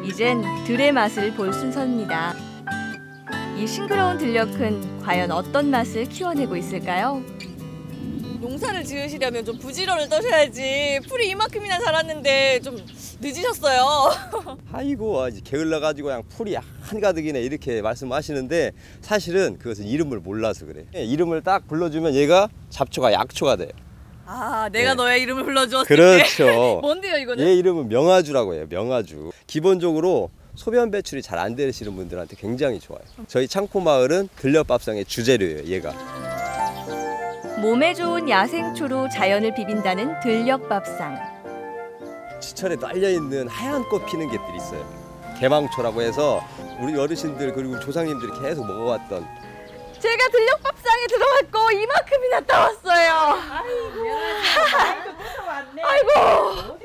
이젠 들의 맛을 볼 순서입니다. 이 싱그러운 들녘은 과연 어떤 맛을 키워내고 있을까요? 농사를 지으시려면 좀 부지런을 떠셔야지. 풀이 이만큼이나 자랐는데 좀 늦으셨어요. 아이고 게을러가지고 그냥 풀이 한가득이네 이렇게 말씀하시는데 사실은 그것은 이름을 몰라서 그래. 이름을 딱 불러주면 얘가 잡초가 약초가 돼요. 아, 내가 네. 너의 이름을 불러주었을 그렇죠. 때. 뭔데요 이거는? 얘 이름은 명아주라고 해요. 명아주. 기본적으로 소변 배출이 잘 안 되시는 분들한테 굉장히 좋아요. 저희 창포마을은 들녘밥상의 주재료예요. 얘가. 몸에 좋은 야생초로 자연을 비빈다는 들녘밥상. 지철에 딸려있는 하얀 꽃 피는 get들이 있어요. 개망초라고 해서 우리 어르신들 그리고 조상님들이 계속 먹어왔던. 제가 들녘밥상에 들어갔고 이만큼이나 따왔어요. 아이고.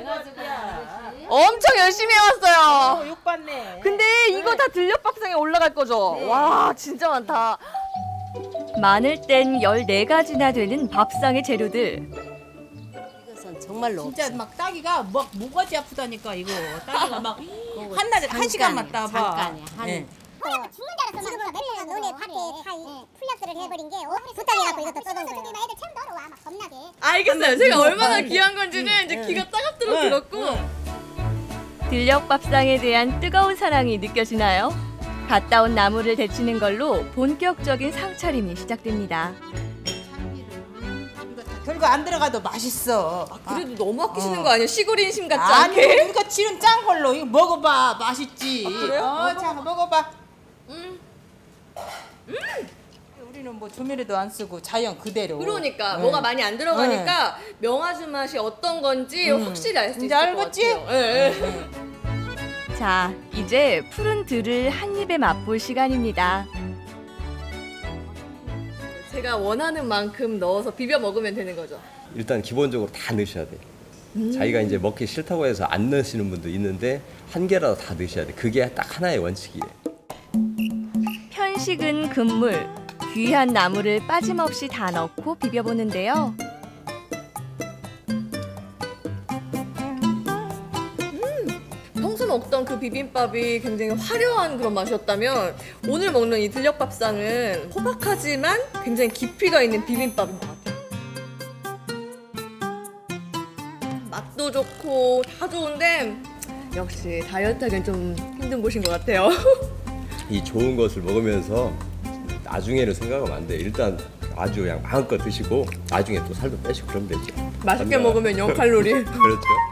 엄청 열심히 해왔어요. 욕받네. 근데 이거 다 들녘밥상에 올라갈 거죠? 네. 와, 진짜 많다. 많을 땐 14가지나 되는 밥상의 재료들. 이것은 정말로 진짜 없어. 막 따기가 막 목까지 아프다니까 이거. 따기가 막 한낮에 1시간만 따봐. 잠깐이야. 네. 죽는 줄 알았어. 지금 맨날 논에 밭에 다 풀약들을 해버린 게 부탁해갖고 이것도 떠던 거예요. 애들 참 더러워 막 겁나게. 알겠어요. 제가 얼마나 귀한 건지는 이제 귀가 따갑도록 들었고. 들녘밥상에 대한 뜨거운 사랑이 느껴지나요? 갓 따온 나무를 데치는 걸로 본격적인 상차림이 시작됩니다. 별거 안 들어가도 맛있어. 그래도 너무 아끼시는 거 아니에요? 시골 인심 같지 아니 않게? 우리가 지은 짠 걸로 이거 먹어봐. 맛있지. 그래요? 자 먹어봐. 우리는 뭐 조미료도 안 쓰고 자연 그대로. 그러니까 뭐가 많이 안 들어가니까 명아주 맛이 어떤 건지 확실히 알 수 있을 이제 것 알겠지? 같아요. 네. 자, 이제 푸른 들을 한 입에 맛볼 시간입니다. 제가 원하는 만큼 넣어서 비벼 먹으면 되는 거죠. 일단 기본적으로 다 넣으셔야 돼. 자기가 이제 먹기 싫다고 해서 안 넣으시는 분도 있는데 한 개라도 다 넣으셔야 돼. 그게 딱 하나의 원칙이에요. 편식은 금물, 귀한 나무를 빠짐없이 다 넣고 비벼보는데요. 평소 먹던 그 비빔밥이 굉장히 화려한 그런 맛이었다면 오늘 먹는 이 들녘밥상은 호박하지만 굉장히 깊이가 있는 비빔밥인 것 같아요. 맛도 좋고 다 좋은데 역시 다이어트하기는 좀 힘든 곳인 것 같아요. 이 좋은 것을 먹으면서 나중에는 생각하면 안 돼. 일단 아주 그냥 마음껏 드시고 나중에 또 살도 빼시고 그러면 되죠. 맛있게 먹으면 0칼로리. 그렇죠.